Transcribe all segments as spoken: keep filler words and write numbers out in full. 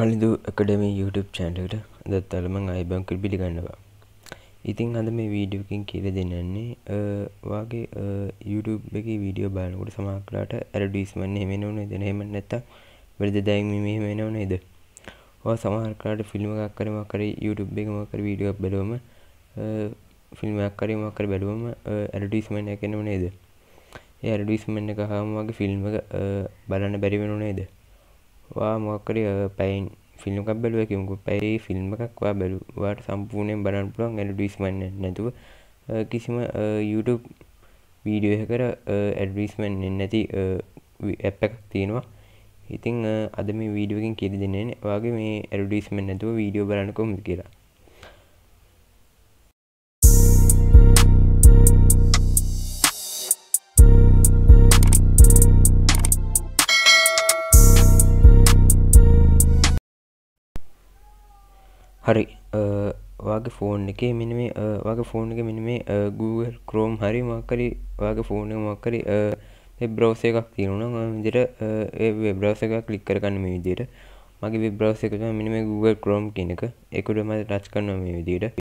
Kalindu Accedemy YouTube channel එකට අදත් මම ආයිබන් කියලා පිළිගන්නවා. ඉතින් අද මේ වීඩියෝ එකකින් කියලා දෙන්නන්නේ වාගේ YouTube එකේ වීඩියෝ බලනකොට සමහරවිට advertisement එහෙම එනව නේද? එහෙම නැත්නම් වෙලද දැන් මේ මෙහෙම එනව නේද? ඔය සමහරවිට ෆිල්ම් එකක් කරේ මොකක් කරේ YouTube එකේ මොකක් කරේ වීඩියෝ එකක් බලුවම ෆිල්ම් එකක් කරේ මොකක් කරේ බලුවම advertisement එකක් එනව නේද? ඒ advertisement එක ආවම වගේ ෆිල්ම් එක බලන්න බැරි වෙනව නේද? වා මොකක් කරේ පැයෙන් ෆිල්ම් එකක් බැලුවා කියමුකෝ. පැයේ ෆිල්ම් එකක් වා බැලුවාට සම්පූර්ණයෙන් බලන්න පුළුවන් ඇඩ්වර්ටයිස්මන්ට් නැතුව. කිසිම YouTube වීඩියෝ එකකට ඇඩ්වර්ටයිස්මන්ට් නැති ඇප් එකක් තියෙනවා. ඉතින් අද මේ වීඩියෝ එකකින් කියලා දෙන්නේ ඔයාගේ මේ ඇඩ්වර්ටයිස්මන්ට් නැතුව වීඩියෝ බලන්න කොහොමද කියලා. හරි ඔයාගේ ෆෝන් එකේ මෙන්න මේ ඔයාගේ ෆෝන් එකේ මෙන්න මේ Google Chrome හරි මොකක් හරි ඔයාගේ ෆෝන් එක මොකක් හරි වෙබ් බ්‍රවුසර් එකක් තියෙනවා නම් ඔය විදිහට ඒ වෙබ් බ්‍රවුසර් එක ක්ලික් කරගන්න මේ විදිහට. මගේ වෙබ් බ්‍රවුසර් එක තමයි මෙන්න මේ Google Chrome කියන එක. ඒක උඩ මම ටච් කරනවා මේ විදිහට.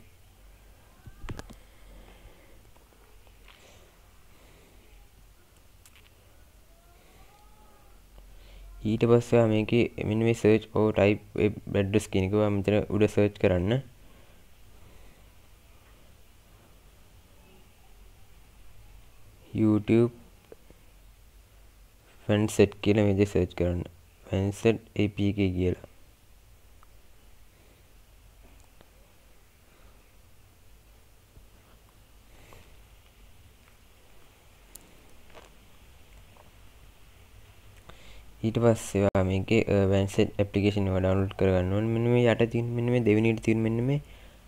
ඊට පස්සේ මේකේ මෙන්න මේ search or type web address කියන එක ඔයා මෙතන උඩ search කරන්න. YouTube vanced කියලා මේ දේ search කරන්න. vanced A P K කියලා. ඊට පස්සේ ඔයා මේකේ vanced application එක download කරගන්න ඕනේ. මෙන්න මේ යට තියෙන මෙන්න මේ දෙවෙනිට තියෙන මෙන්න මේ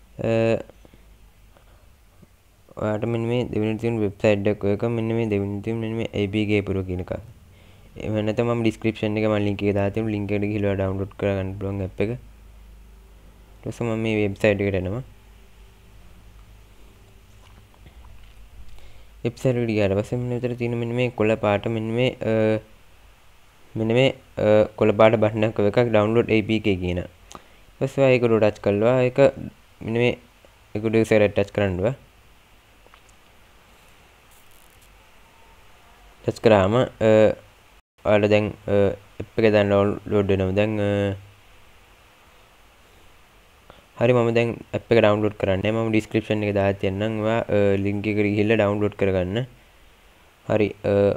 ඔයාට මෙන්න මේ දෙවෙනිට තියෙන වෙබ්සයිට් එක මෙන්න මේ දෙවෙනිට තියෙන මෙන්න මේ A P K Pro කියන එක. එහෙම නැත්නම් මම description එකේ මම link එක දාලා තියෙනවා. link එකට ගිහලා download කරගන්න පුළුවන් app එක. ඊට පස්සේ මම මේ website එකට එනවා. website එකට ගියාට පස්සේ මෙන්න විතර තියෙන මෙන්න මේ කොළ පාට මෙන්න මේ මෙන්න මේ කොළ පාට බටන් එකක් download A P K කියන. ඊපස්සේ ඔයා ඒක උඩ ටච් කළා. ඒක මෙන්න මේ ඒක උඩ ඉස්සරහට ටච් කරන්න ඕවා. ටච් කරාම ඔයාලා දැන් app එක දැන් download වෙනවා. දැන් හරි මම දැන් app එක download කරන්නේ. මම description එකේ දාලා තියන්නම්. ඔයා link එකට ගිහිල්ලා download කරගන්න. හරි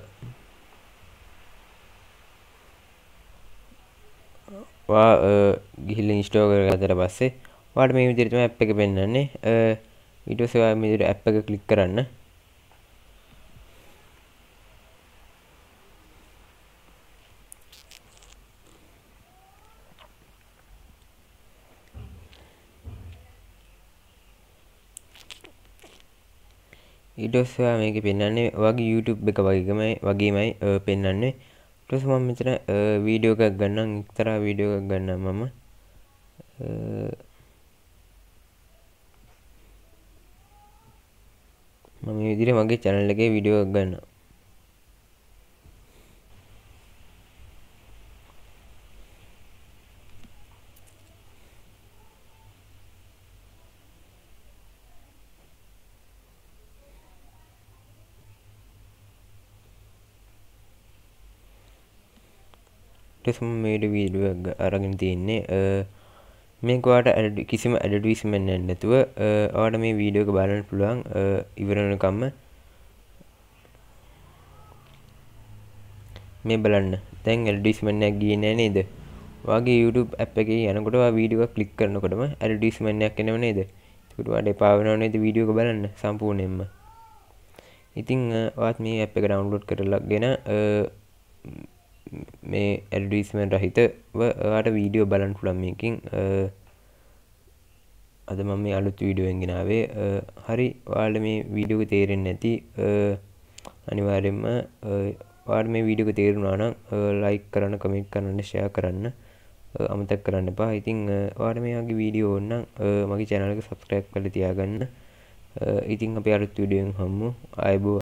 වා ගිහිල්ලා ඉන්ස්ටෝල් කරගත්තට පස්සේ ඔයාලට මේ විදිහට තමයි app එක පෙන්නන්නේ. ඊට පස්සේ ඔයා මේ විදිහට app එක ක්ලික් කරන්න. ඊට පස්සේ ඔයා මේකේ පෙන්නන්නේ ඔයාගේ YouTube එක වගේමයි වගේමයි පෙන්නන්නේ. ඊට පස්සේ මම මෙතන වීඩියෝ එකක් ගන්නම්. එක්තරා වීඩියෝ එකක් ගන්නම් මම. මම මේ විදිහට මගේ channel එකේ වීඩියෝ එකක් ගන්නවා. මේ වීඩියෝ එක අරගෙන තියන්නේ මේක ඔයාලට කිසිම ඇඩ්වර්ටයිස්මන්ට් නැතුව ඔයාලට මේ වීඩියෝ එක බලන්න පුළුවන් ඉවර වෙනකම්ම මේ බලන්න. දැන් ඇඩ්වර්ටයිස්මන්ට් එකක් ගියේ නෑ නේද? ඔයාගේ YouTube app එකේ යනකොට ඔයා වීඩියෝ එක ක්ලික් කරනකොටම ඇඩ්වර්ටයිස්මන්ට් එකක් එනව නේද? ඒකට ඔයාලට එපා වෙනව නේද වීඩියෝ එක බලන්න සම්පූර්ණයෙන්ම. ඉතින් ඔයාත් මේ app එක download කරලාගෙන මේ ඇඩ්වර්ටයිස්මන්ට් රහිතව ඔයාලට වීඩියෝ බලන්න පුළුවන් මේකෙන්. අද මම මේ අලුත් වීඩියෝ එකක් ගෙනාවේ. හරි ඔයාලට මේ වීඩියෝ එක තේරෙන්නේ නැති අනිවාර්යයෙන්ම ඔයාලට මේ වීඩියෝ එක තේරුණා නම් like කරන්න, comment කරන්න, share කරන්න අමතක කරන්න එපා. ඉතින් ඔයාලට මේ වගේ වීඩියෝ ඕන නම් මගේ channel එක subscribe කරලා තියාගන්න. ඉතින් අපි අලුත් වීඩියෝ එකකින් හම්බෙමු. ආයුබෝවන්.